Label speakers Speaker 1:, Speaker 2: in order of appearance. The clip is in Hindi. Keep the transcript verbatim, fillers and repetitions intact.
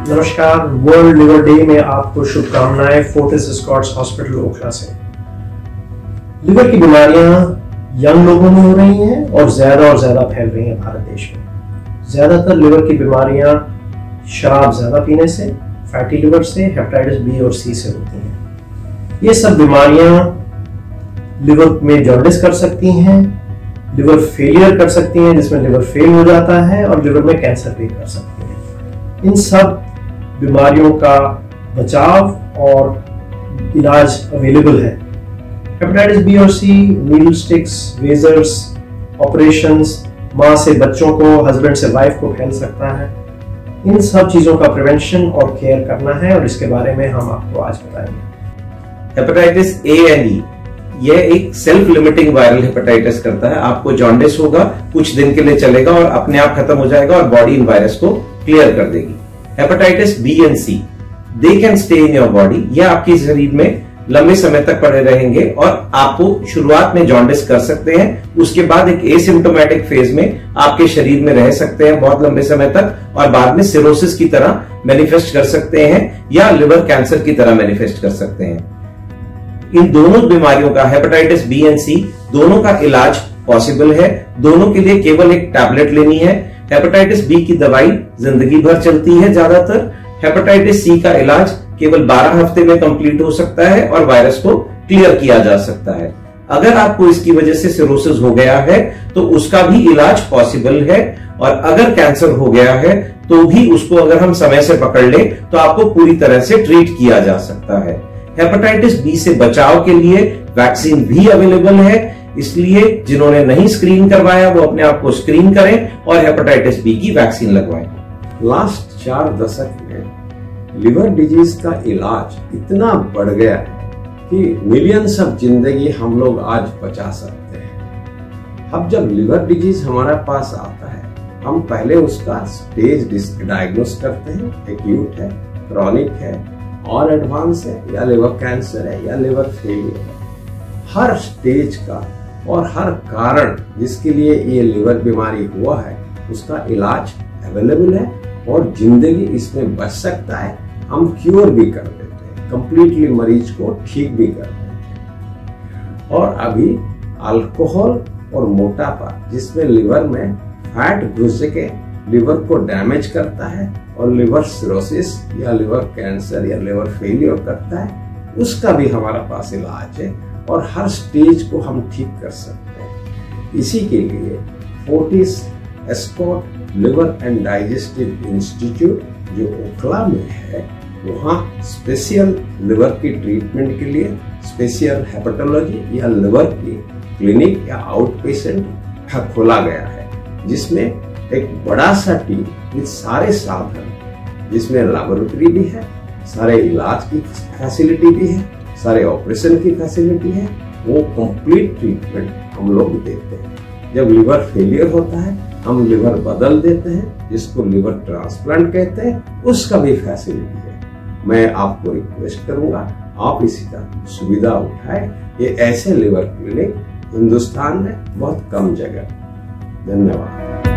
Speaker 1: नमस्कार, वर्ल्ड लिवर डे में आपको शुभकामनाएं फोर्टिस एस्कॉर्ट्स हॉस्पिटल ओखला से। लिवर की बीमारियां यंग लोगों में हो रही हैं और ज्यादा और ज्यादा फैल रही हैं भारत देश में। ज्यादातर लिवर की बीमारियां शराब ज्यादा पीने से, फैटी लिवर से, हेपेटाइटिस बी और सी से होती हैं। ये सब बीमारियां लिवर में जॉन्डिस कर सकती हैं, लिवर फेलियर कर सकती हैं जिसमें लिवर फेल हो जाता है और लिवर में कैंसर भी कर सकती हैं। इन सब बीमारियों का बचाव और इलाज अवेलेबल है। हेपेटाइटिस बी और सी, नीडल स्टिक्स, वेजर्स, ऑपरेशंस, माँ से बच्चों को, हस्बैंड से वाइफ को फैल सकता है। इन सब चीजों का प्रिवेंशन और केयर करना है और इसके बारे में हम आपको आज बताएंगे।
Speaker 2: हेपेटाइटिस ए एंड ई यह एक सेल्फ लिमिटिंग वायरल हेपेटाइटिस करता है। आपको जॉन्डिस होगा, कुछ दिन के लिए चलेगा और अपने आप खत्म हो जाएगा और बॉडी इन वायरस को क्लियर कर देगी। Hepatitis B and C, they can stay in your body, यह आपके शरीर में लंबे समय तक पड़े रहेंगे और आपको शुरुआत में जॉन्डिस कर सकते हैं, उसके बाद एक एसिम्प्टोमेटिक फेज में आपके शरीर में रह सकते हैं बहुत लंबे समय तक और बाद में सिरोसिस की तरह मैनिफेस्ट कर सकते हैं या लिवर कैंसर की तरह मैनिफेस्ट कर सकते हैं। इन दोनों बीमारियों का, हेपेटाइटिस बी एंड सी, दोनों का इलाज पॉसिबल है। दोनों के लिए केवल एक टैबलेट लेनी है। हेपेटाइटिस बी की दवाई जिंदगी भर चलती है ज्यादातर। हेपेटाइटिस सी का इलाज केवल बारह हफ्ते में कंप्लीट हो सकता है और वायरस को क्लियर किया जा सकता है। अगर आपको इसकी वजह से सिरोसिस हो गया है तो उसका भी इलाज पॉसिबल है और अगर कैंसर हो गया है तो भी उसको अगर हम समय से पकड़ ले तो आपको पूरी तरह से ट्रीट किया जा सकता है। हेपेटाइटिस बी से बचाव के लिए वैक्सीन भी अवेलेबल है, इसलिए जिन्होंने नहीं स्क्रीन करवाया वो अपने आप को स्क्रीन करें और हेपेटाइटिस बी की वैक्सीन लगवाएं।
Speaker 3: लास्ट चार दशक में लिवर डिजीज का इलाज इतना बढ़ गया है कि मिलियंस ऑफ जिंदगी हम लोग आज बचा सकते हैं। अब जब लिवर डिजीज हमारे पास आता है, हम पहले उसका स्टेज डायग्नोस करते हैं, एक्यूट है, क्रॉनिक है और एडवांस है या लिवर कैंसर है या लिवर फेलियर है। हर स्टेज का और हर कारण जिसके लिए ये लिवर बीमारी हुआ है उसका इलाज अवेलेबल है और जिंदगी इसमें बच सकता है। हम क्योर भी कर देते हैं, कंप्लीटली मरीज को ठीक भी कर देते हैं। और अभी अल्कोहल और मोटापा जिसमें लिवर में फैट घुस के लिवर को डैमेज करता है और लिवर सिरोसिस या लिवर कैंसर या लिवर फेलियर करता है, उसका भी हमारा पास इलाज है और हर स्टेज को हम ठीक कर सकते हैं। इसी के लिए Fortis Escort liver and digestive institute जो ओखला में है, वहाँ स्पेशल लिवर की ट्रीटमेंट के लिए स्पेशल हेपेटोलॉजी या लिवर की क्लिनिक या आउट पेशेंट खोला गया है, जिसमें एक बड़ा सा टीम with सारे साधन, जिसमें लैबोरेटरी भी है, सारे इलाज की फैसिलिटी भी है, सारे ऑपरेशन की फैसिलिटी है, वो कंप्लीट ट्रीटमेंट हम लोग देते हैं। जब लिवर फेलियर होता है हम लिवर बदल देते हैं, जिसको लिवर ट्रांसप्लांट कहते हैं, उसका भी फैसिलिटी है। मैं आपको रिक्वेस्ट करूंगा आप इसी का सुविधा उठाएं। ये ऐसे लिवर क्लिनिक हिंदुस्तान में बहुत कम जगह। धन्यवाद।